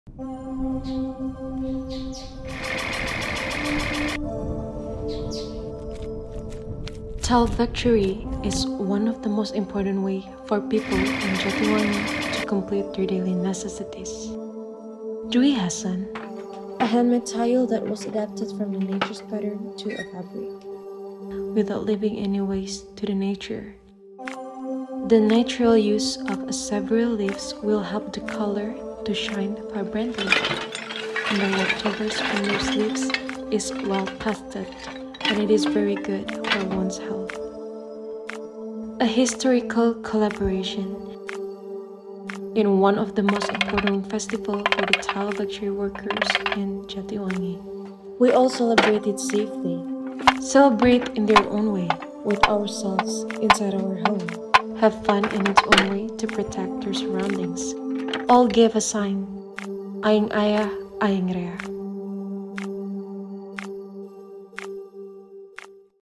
Tile victory is one of the most important ways for people in Jatiwangi to complete their daily necessities. Dwi Hassan, a handmade tile that was adapted from the nature's pattern to a fabric, without leaving any waste to the nature. The natural use of several leaves will help the color to shine vibrantly, and the leftovers from those leaves is well tested, and it is very good for one's health. A historical collaboration in one of the most important festivals for the tile victory workers in Jatiwangi. We all celebrate it safely, Celebrate in their own way, with ourselves inside our home. have fun in its own way to protect their surroundings. All give a sign. Aing ayah, aing rea.